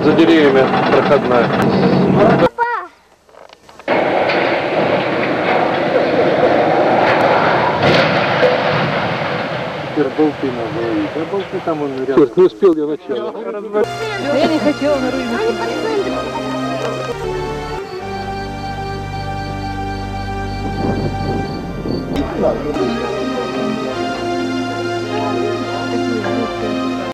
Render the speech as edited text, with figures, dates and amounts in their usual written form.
за деревьями проходная. Теперь болты надо ловить. А болты там он рядом. Черт, не успел я начало. Я не хотела на рыбу. Такие